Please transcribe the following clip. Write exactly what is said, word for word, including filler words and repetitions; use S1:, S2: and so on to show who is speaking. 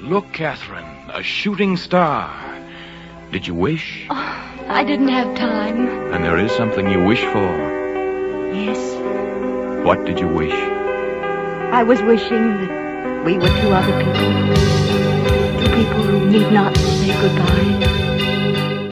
S1: Look, Catherine, a shooting star. Did you wish?
S2: Oh, I didn't have time.
S1: And there is something you wish for.
S2: Yes.
S1: What did you wish?
S2: I was wishing that we were two other people. Two people who need not say goodbye.